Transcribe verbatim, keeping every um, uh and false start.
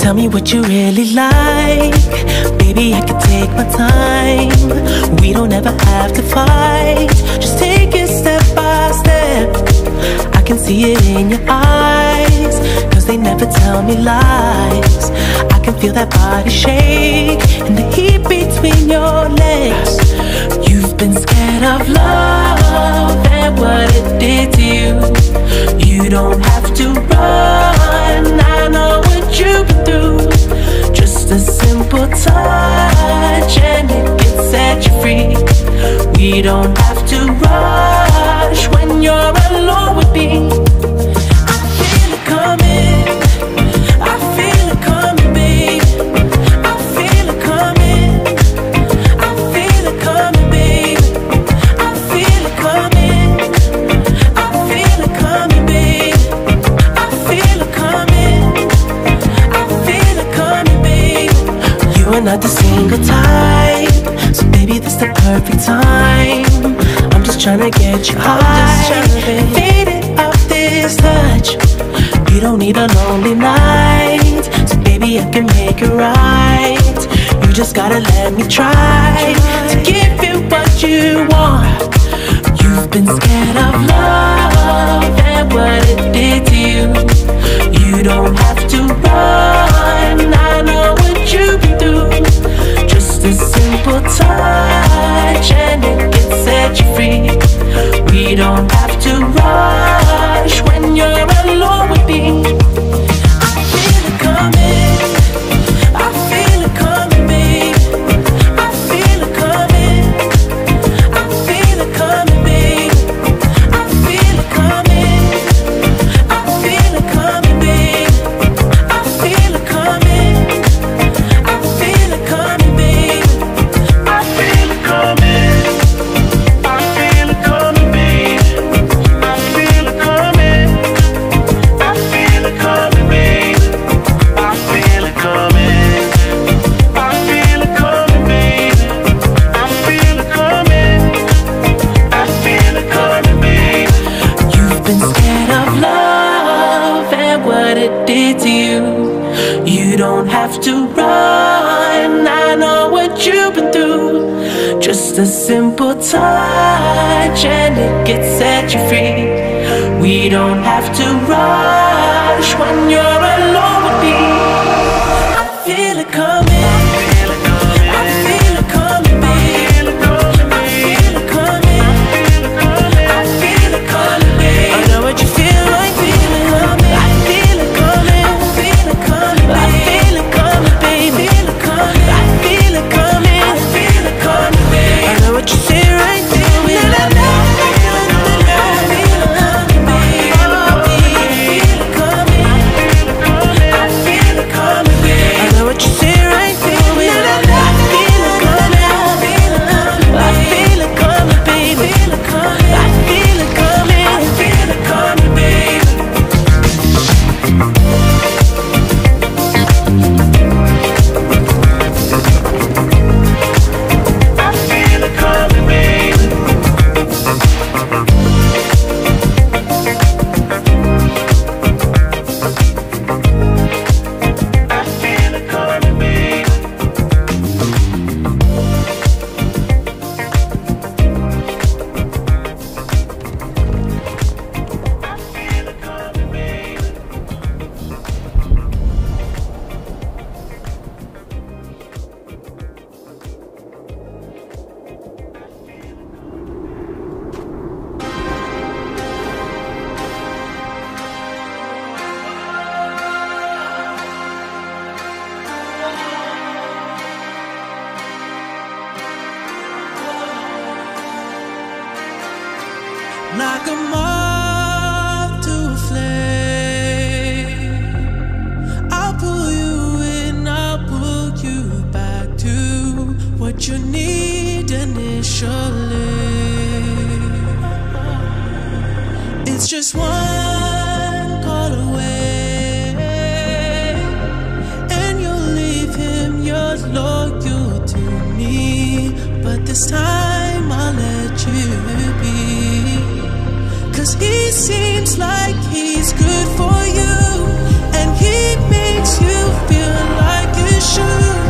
Tell me what you really like. Baby, I can take my time. We don't ever have to fight. Just take it step by step. I can see it in your eyes, cause they never tell me lies. I can feel that body shake and the heat between your legs. You've been scared of love and what it did to you. You don't have to run, I know what you've been through. Just a simple touch and it can set you free. We don't have to rush when you're alone with me. I feel it coming, I feel it coming, babe. I feel it coming, I feel it coming, babe. I feel it coming, I feel it coming, babe. I feel it coming, I feel it coming, babe. You are not the single type, so baby, this the perfect time. I'm just tryna get you high, faded off this touch. You don't need a lonely night, so baby, I can make it right. You just gotta let me try to give you what you want. You've been scared of love and what it did to you. You don't have to run, I know what you've been through. Just a simple touch and it can set you free. We don't have to rush when you're alone with me. I feel it coming, I feel it coming, babe. I feel it coming, I feel it coming, babe. I feel it coming, I feel it coming, babe. I feel it coming, I feel it coming, babe. I feel it coming, I feel it coming, babe. I feel it coming, I feel it coming, babe. I feel it coming, I feel it coming, babe. I feel it coming, I feel it coming, babe. You've been scared of love and what it did to you. You don't have to run, I know what you've been through. Just a simple touch and it gets set you free. We don't have to rush when you're alone with me. I feel it coming, I feel it coming, babe. I feel it coming, I feel it coming, babe. I know what you feel like, feel it coming. I feel it coming, I feel it coming, I feel it coming, baby. I feel it coming, I feel it coming, babe. I know what you say right there. Like a moth to a flame, I'll pull you in, I'll pull you back to what you need initially. It's just one call away, and you'll leave him, you're loyal to me. But this time I'll let you be, 'cause he seems like he's good for you, and he makes you feel like you should.